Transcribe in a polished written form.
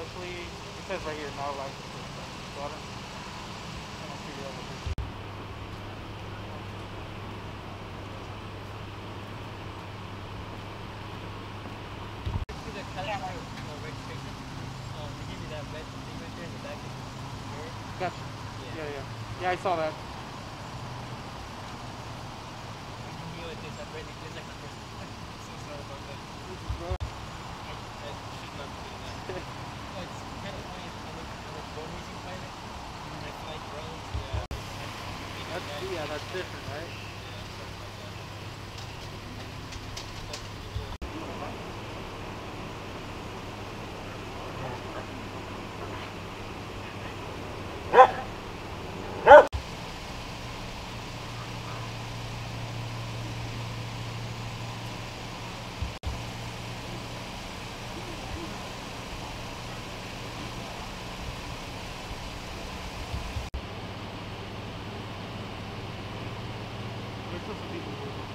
Luckily, it says right here, no license. So I don't see the other picture. See the California registration? They give me that red thing right there in the back of the mirror. Gotcha. Yeah. Yeah, I saw that. You knew it, there's that red, there's like the first one. So sorry about that. I should not be doing that. Oh, it's kind of funny. I'm a drone racing pilot. I fly drones. Yeah. That's different, right? Yeah, sorry about that. We're supposed to be